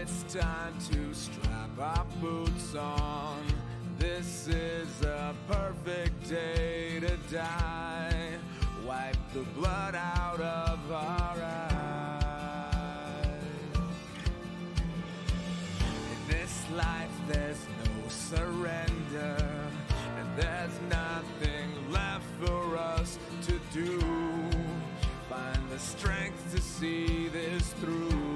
It's time to strap our boots on. This is a perfect day to die. Wipe the blood out of our eyes. In this life there's no surrender, and there's nothing left for us to do. Find the strength to see this through.